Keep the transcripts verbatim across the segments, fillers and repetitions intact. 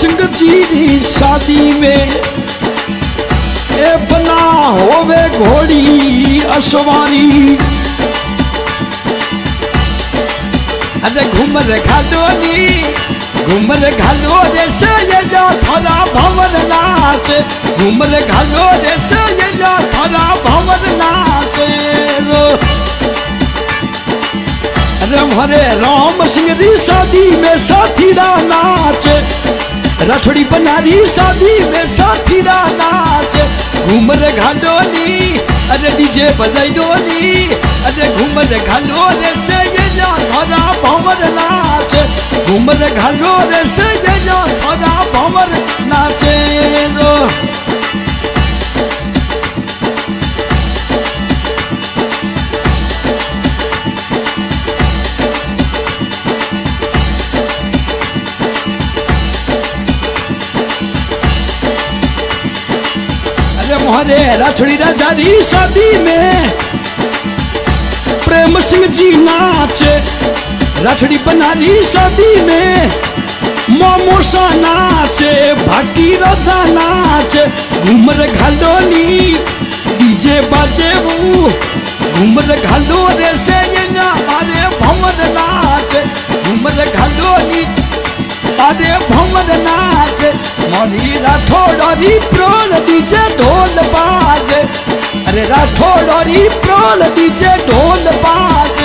सिंह जी की शादी में ए बना होवे घोड़ी असवारी अरे घूमर घालोनी घूमर घालो रे से ये लो थोड़ा भंवर नाच घूमर घालो रे से ये लो थोड़ा भंवर नाच अरे हमारे राम सिंह की शादी में साथी रा नाच रथड़ी बनारी शादी में साथी रा नाच घूमर घालोनी अरे डीजे बजाई दोनी अरे घूमर घालो रे से ये लो थोड़ा भंवर नाच घूमर घालो रे से ये लो थोड़ा भंवर नाचे जो मोहरे राठौड़ी राजा री शादी में प्रेम सिंह जी नाच राठौड़ी बनारी शादी में मोमोसा नाच भाटी राजा नाच घूमर घालोनी डीजे बाजे वो घूमर घालो रे से ये ना मारे भंवर नाच घूमर घालोनी अरे भंवर नाच मोरी राठौड़ी प्रोल डीजे ढोल बाज अरे राठौड़ी प्रोल डीजे ढोल बाज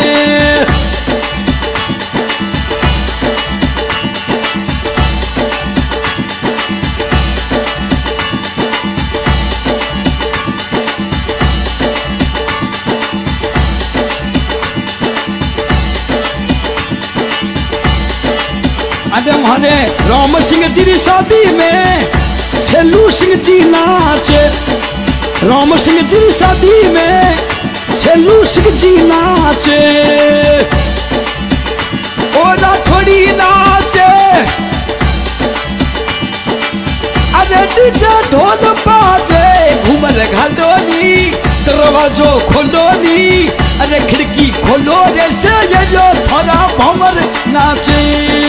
अरे हमारे राम सिंह जी की शादी में छेलू सिंह जी नाच राम सिंह जी की शादी में छेलू सिंह जी नाच ओ राठौड़ी नाच अरे डीजे ढोल बाजे घूमर घालोनी दरवाजो खोलोनी अरे खिड़की खोलो रे से ये जो थोड़ा भंवर नाचे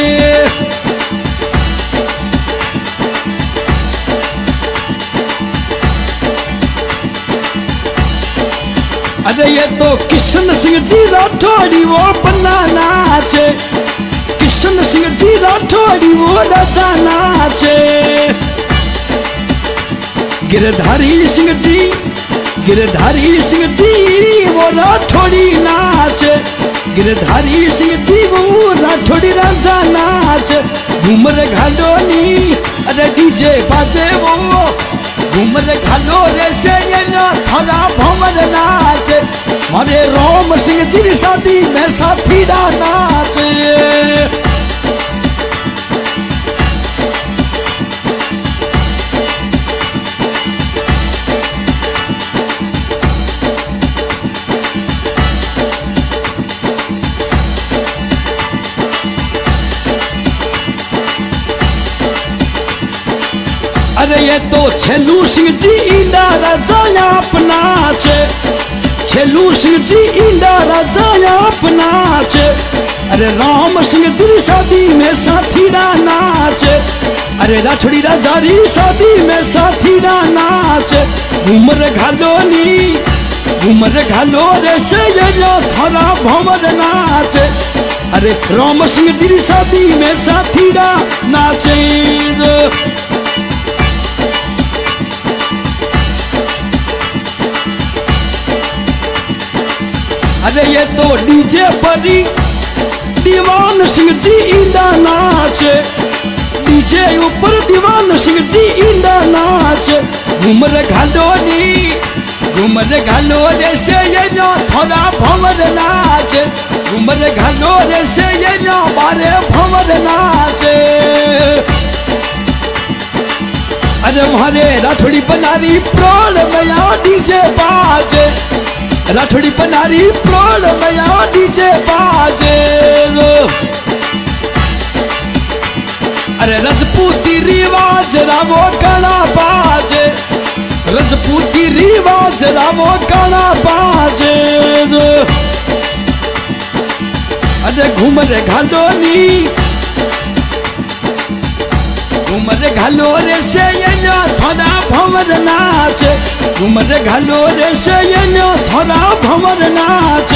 अरे ये तो किशन सिंह जी राठौड़ी वो बना नाच किशन सिंह जी राठौड़ी वो राजा नाच गिरधारी सिंह जी गिरधारी सिंह जी वो राठौड़ी नाच गिरधारी सिंह जी वो राठौड़ी राजा नाच घूमर घालोनी अरे डीजे बाजे वो घूमर घालो रे से ये ना थोड़ा भंवर नाच मारे राम सिंह जी की शादी में साथी रा नाच अरे ये तो छेलू सिंह जी इंदा राजा अपना छेलू सिंह जी इंदा राजा अपना अरे राम सिंह जी शादी में साथी रा नाच अरे राठौड़ी राजा री शादी में साथी रा नाच घूमर घालोनी घूमर घालो रे से ये जो थोड़ा भंवर नाच अरे राम सिंह जी की शादी में साथी रा नाचे अरे ये तो डीजे परी दीवान सिंह जी इंदा नाच डीजे ऊपर दीवान सिंह जी इंदा नाच घूमर घालोनी घूमर घालो रे से ये लो थोड़ा भंवर नाच घूमर घालो रे से ये लो मारे भंवर नाच अरे हमारे राठौड़ी बनारी प्रोल मया डीजे बाज राठौड़ी बनारी प्रोल मया डीजे बाजे अरे रजपूती रिवाज रावो गाना बाजे रजपूती रिवाज रावो गाना बाजे अरे घूमर घालोनी घूमर घालो रे से ये थोड़ा भंवर नाच घूमर घालो रे से ये थोड़ा भंवर नाच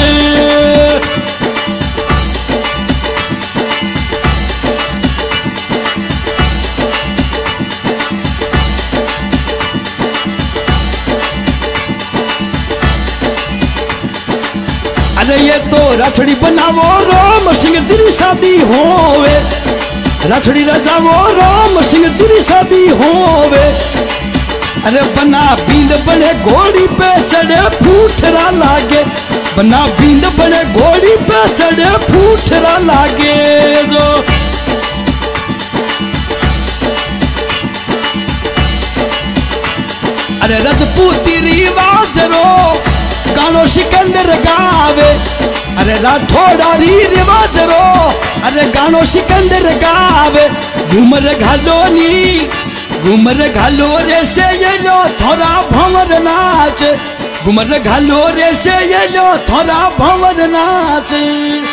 अरे ये तो राठड़ी बनावो राम सिंह जी शादी होवे राठड़ी रजावो राम सिंह जी शादी होवे अरे बना बींद बने घोड़ी पे चढ़े फूटरा लागे बना बींद बने घोड़ी पे चढ़े फूटरा लागे जो अरे रजपूती रिवाज रो गानो सिकंदर गावे अरे राठौड़ा री रिवाज रो अरे गानो सिकंदर गावे घूमर घालो नी घूमर घालो रे से ये लो थोड़ा भंवर नाच घूमर घालो रे से ये लो थोड़ा भंवर नाच।